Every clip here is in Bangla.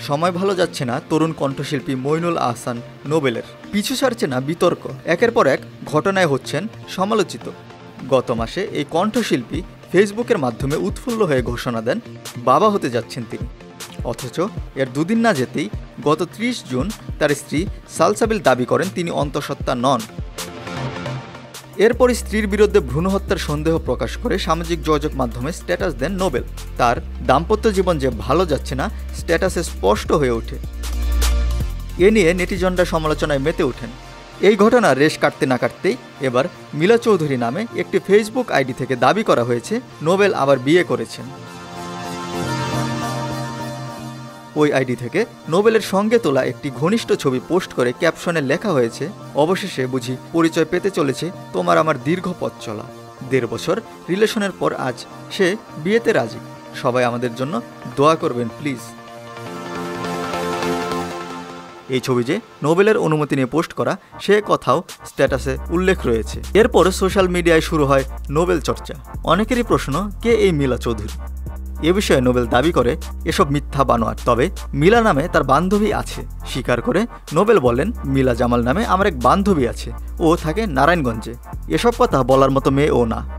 সময় ভালো যাচ্ছে না তরুণ কণ্ঠশিল্পী মইনুল আহসান নোবেলের। পিছু ছাড়ছে না বিতর্ক, একের পর এক ঘটনায় হচ্ছেন সমালোচিত। গত মাসে এই কণ্ঠশিল্পী ফেসবুকের মাধ্যমে উৎফুল্ল হয়ে ঘোষণা দেন বাবা হতে যাচ্ছেন তিনি। অথচ এর দুদিন না যেতেই গত 30 জুন তার স্ত্রী সালসাবিল দাবি করেন তিনি অন্তঃসত্ত্বা নন। এরপর স্ত্রীর বিরুদ্ধে ভ্রূণ হত্যার সন্দেহ প্রকাশ করে সামাজিক যোগাযোগ মাধ্যমে স্ট্যাটাস দেন নোবেল। তার দাম্পত্য জীবন যে ভালো যাচ্ছে না স্ট্যাটাসে স্পষ্ট হয়ে ওঠে। এ নিয়ে নেটিজনরা সমালোচনায় মেতে ওঠেন। এই ঘটনা রেশ কাটতে না কাটতেই এবার মিলা চৌধুরী নামে একটি ফেসবুক আইডি থেকে দাবি করা হয়েছে নোবেল আবার বিয়ে করেছেন। ওই আইডি থেকে নোবেলের সঙ্গে তোলা একটি ঘনিষ্ঠ ছবি পোস্ট করে ক্যাপশনে লেখা হয়েছে, অবশেষে বুঝি পরিচয় পেতে চলেছে তোমার আমার দীর্ঘ পথ চলা। 1.5 বছর রিলেশনের পর আজ সে বিয়েতে রাজি। সবাই আমাদের জন্য দোয়া করবেন প্লিজ। এই ছবি যে নোবেলের অনুমতি নিয়ে পোস্ট করা সে কথাও স্ট্যাটাসে উল্লেখ রয়েছে। এরপর সোশ্যাল মিডিয়ায় শুরু হয় নোবেল চর্চা। অনেকেরই প্রশ্ন, কে এই মিলা চৌধুরী? এ বিষয়ে নোবেল দাবি করে এসব মিথ্যা বানোয়াট, তবে মিলা নামে তার বান্ধবী আছে স্বীকার করে নোবেল বলেন, মিলা জামাল নামে আমার এক বান্ধবী আছে, ও থাকে নারায়ণগঞ্জে। এসব কথা বলার মতো মেয়ে ও না।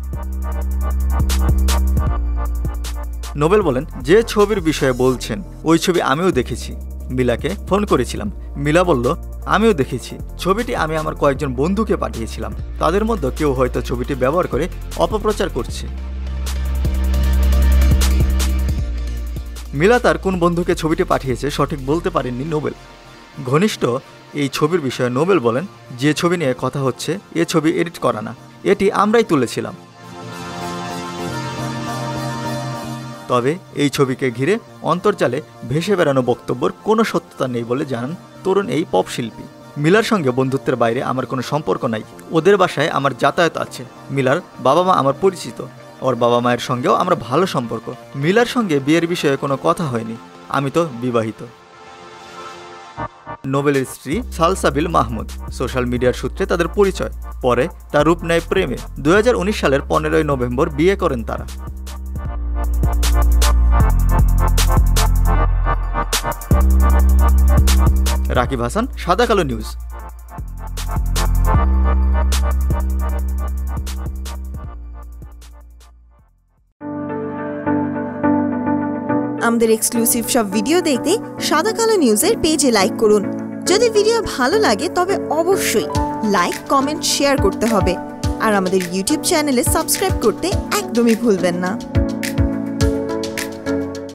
নোবেল বলেন, যে ছবির বিষয়ে বলছেন ওই ছবি আমিও দেখেছি। মিলাকে ফোন করেছিলাম, মিলা বলল আমিও দেখেছি। ছবিটি আমি আমার কয়েকজন বন্ধুকে পাঠিয়েছিলাম, তাদের মধ্যে কেউ হয়তো ছবিটি ব্যবহার করে অপপ্রচার করছে। মিলা তার কোন বন্ধুকে ছবিটি পাঠিয়েছে সঠিক বলতে পারেননি নোবেল। ঘনিষ্ঠ এই ছবির বিষয়ে নোবেল বলেন, যে ছবি নিয়ে কথা হচ্ছে এ ছবি এডিট করা না, এটি আমরাই তুলেছিলাম। তবে এই ছবিকে ঘিরে অন্তর্জালে ভেসে বেড়ানো বক্তব্যের কোনো সত্যতা নেই বলে জানান তরুণ এই পপ শিল্পী। মিলার সঙ্গে বন্ধুত্বের বাইরে আমার কোনো সম্পর্ক নাই, ওদের বাসায় আমার যাতায়াত আছে। মিলার বাবা মা আমার পরিচিত, ওর বাবা মায়ের সঙ্গেও আমরা ভালো সম্পর্ক। মিলার সঙ্গে বিয়ের বিষয়ে কোনো কথা হয়নি, আমি তো বিবাহিত। নোবেলের স্ত্রী সালসাবিল মাহমুদ। সোশ্যাল মিডিয়ার সূত্রে তাদের পরিচয়, পরে তার রূপ নেয় প্রেমে। 2019 সালের 15 নভেম্বর বিয়ে করেন তারা। রাকিব হাসান, সাদা কালো নিউজ। আমাদের এক্সক্লুসিভ সব ভিডিও দেখতে সাদা কালো নিউজের পেজে লাইক করুন। যদি ভিডিও ভালো লাগে তবে অবশ্যই লাইক, কমেন্ট, শেয়ার করতে হবে। আর আমাদের ইউটিউব চ্যানেলে সাবস্ক্রাইব করতে একদমই ভুলবেন না।